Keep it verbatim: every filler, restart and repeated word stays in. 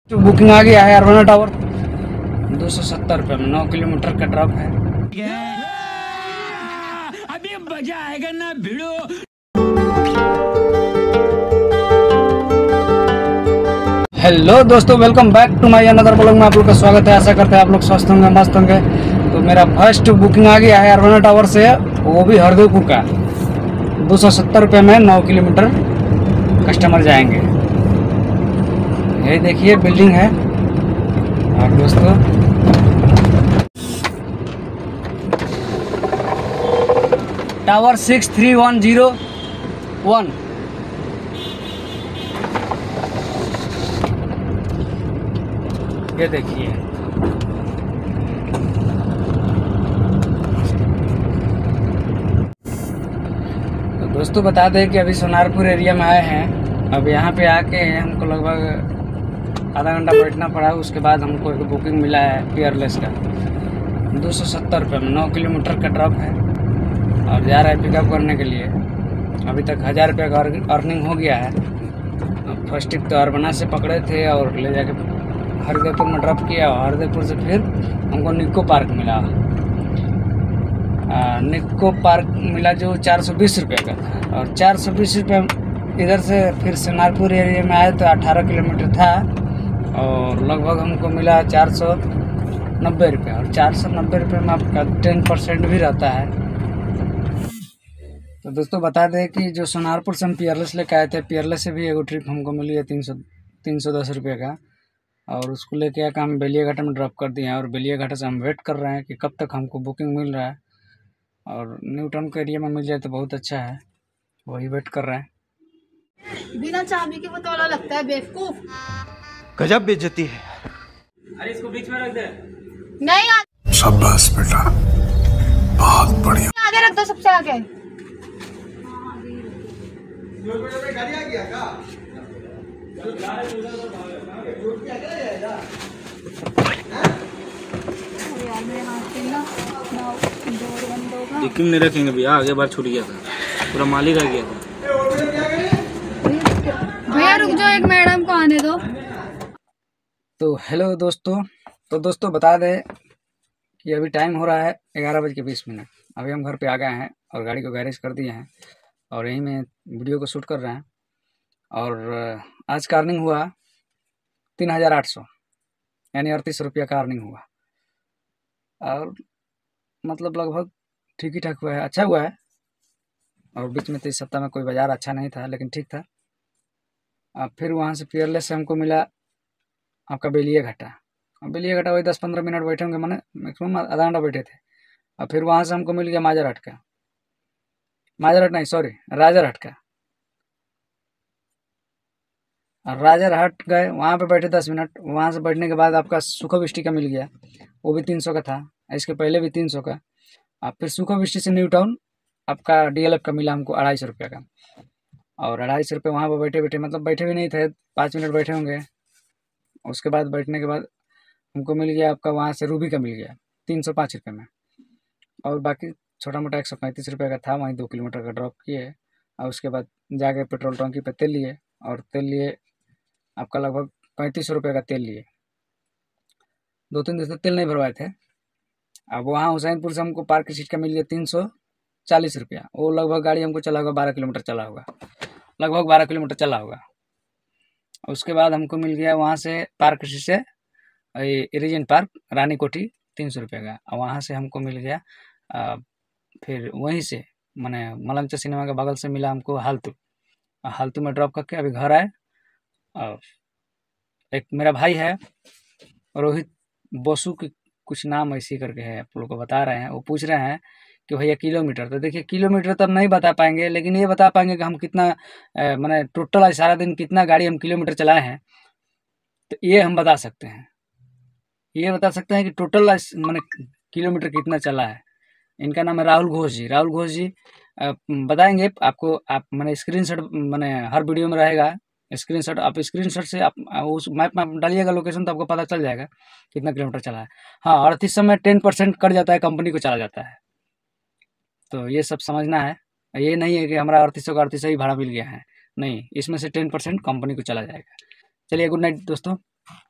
तो बुकिंग आ गया है अरवाना टावर दो सौ सत्तर रुपये में नौ किलोमीटर का ड्रॉप है। अभी मजा आएगा ना भिड़ो। हेलो दोस्तों, welcome back to my another blog में आप लोग का स्वागत है। आशा करते हैं आप लोग स्वस्थ होंगे, मस्त होंगे। तो मेरा फर्स्ट बुकिंग आ गया है अरवाना टावर से, वो भी हरदेवपुर का दो सौ सत्तर रुपये में नौ किलोमीटर कस्टमर जाएंगे। यही देखिए बिल्डिंग है। और दोस्तों tower six three one zero one ये देखिए। तो दोस्तों बता दें कि अभी सोनारपुर एरिया में आए हैं। अब यहाँ पे आके हमको लगभग आधा घंटा बैठना पड़ा। उसके बाद हमको एक बुकिंग मिला है पियरलेस का दो सौ सत्तर रुपये में नौ किलोमीटर का ड्रॉप है और जा रहा है पिकअप करने के लिए। अभी तक हज़ार रुपये का अर्निंग हो गया है। फर्स्ट ट्रिप तो अरबना से पकड़े थे और ले जाके हरदेवपुर में ड्रॉप किया। हरदेवपुर से फिर हमको निक्को पार्क मिला। आ, निक्को पार्क मिला जो चार सौ बीस रुपये का था। और चार सौ बीस रुपये इधर से फिर सोनारपुर एरिया में आए तो अठारह किलोमीटर था और लगभग हमको मिला चार सौ नब्बे रुपये। और चार सौ नब्बे रुपये में आपका टेन परसेंट भी रहता है। तो दोस्तों बता दें कि जो सोनारपुर से हम पियरलेस लेके आए थे, पियरलेस से भी एगो ट्रिप हमको मिली है तीन सौ तीन सौ दस रुपये का। और उसको लेके आकर हम बेलिया घाटा में ड्रॉप कर दिए हैं। और बेलिया घाटा से हम वेट कर रहे हैं कि कब तक हमको बुकिंग मिल रहा है। और न्यू टाउन के एरिया में मिल जाए तो बहुत अच्छा है, वही वेट कर रहे हैं। बिना चाबी के बतौला लगता है बेवकूफ। गजब बेइज्जती है। अरे इसको बीच में रख दे। नहीं आ... शाबाश बेटा, बहुत बढ़िया। आगे रख दो, सबसे आगे। गाड़ी आ गया का? बुकिंग नहीं रखेंगे भैया, आगे बार छूट गया था, पूरा मालिक आ गया था। भैया रुक जाओ, एक मैडम को आने दो। तो हेलो दोस्तों, तो दोस्तों बता दें कि अभी टाइम हो रहा है ग्यारह बज के बीस मिनट। अभी हम घर पे आ गए हैं और गाड़ी को गैरेज कर दिए हैं और यहीं में वीडियो को शूट कर रहे हैं। और आज का अर्निंग हुआ तीन हज़ार आठ सौ यानी अड़तीस रुपया का अर्निंग हुआ। और मतलब लगभग ठीक ही ठाक हुआ है, अच्छा हुआ है। और बीच में तो इस सप्ताह में कोई बाज़ार अच्छा नहीं था, लेकिन ठीक था। अब फिर वहाँ से पियरलेस से हमको मिला आपका बेलिया घाटा। अब बेलिया घाटा वही दस पंद्रह मिनट बैठे होंगे, मैंने मैक्सिमम आधा घंटा बैठे थे। और फिर वहाँ से हमको मिल गया माजरहाट का, माजरहाट नहीं सॉरी राजारहाट का। और राजारहाट गए, वहाँ पे बैठे दस मिनट। वहाँ से बैठने के बाद आपका सुखोविष्टि का मिल गया, वो भी तीन सौ का था। इसके पहले भी तीन सौ का। अब फिर सुखोविष्टि से न्यू टाउन आपका डीएलएफ का मिला हमको अढ़ाई सौ रुपये का। और अढ़ाई सौ रुपये वहाँ पर बैठे बैठे, मतलब बैठे भी नहीं थे, पाँच मिनट बैठे होंगे। उसके बाद बैठने के बाद हमको मिल गया आपका वहाँ से रूबी का मिल गया तीन सौ पाँच रुपये में। और बाकी छोटा मोटा एक सौ पैंतीस रुपये का था। वहीं दो किलोमीटर का ड्रॉप किए और उसके बाद जाके पेट्रोल टंकी पे तेल लिए। और तेल लिए आपका लगभग पैंतीस सौ रुपये का तेल लिए। दो तीन दिन से तेल नहीं भरवाए थे। अब वहाँ हुसैनपुर से हमको पार्क सीट का मिल गया तीन सौ चालीस रुपया। वो लगभग गाड़ी हमको चला होगा बारह किलोमीटर चला होगा, लगभग बारह किलोमीटर चला होगा। उसके बाद हमको मिल गया वहाँ से पार्क सीट से रीजन पार्क रानी कोठी तीन सौ रुपये का। और वहाँ से हमको मिल गया आ, फिर वहीं से मैंने मलंगचा सिनेमा के बगल से मिला हमको हालतू। हालतू में ड्रॉप करके अभी घर आए। और एक मेरा भाई है रोहित बसु की कुछ नाम ऐसी करके है, आप लोग को बता रहे हैं। वो पूछ रहे हैं कि भैया किलोमीटर, तो देखिए किलोमीटर तो हम नहीं बता पाएंगे, लेकिन ये बता पाएंगे कि हम कितना मैंने टोटल सारा दिन कितना गाड़ी हम किलोमीटर चलाए हैं। तो ये हम बता सकते हैं, ये बता सकते हैं कि टोटल मैंने किलोमीटर कितना चला है। इनका नाम है राहुल घोष जी। राहुल घोष जी बताएंगे आपको। आप मैंने स्क्रीनशॉट मैंने हर वीडियो में रहेगा स्क्रीनशॉट। आप स्क्रीनशॉट से आप उस मैप में आप डालिएगा लोकेशन, तो आपको पता चल जाएगा कितना किलोमीटर चला है। हाँ, अड़तीस सौ में टेन परसेंट कट जाता है, कंपनी को चला जाता है। तो ये सब समझना है। ये नहीं है कि हमारा अड़तीस सौ का अड़तीस सौ ही भाड़ा मिल गया है, नहीं, इसमें से टेन परसेंट कंपनी को चला जाएगा। चलिए गुड नाइट दोस्तों।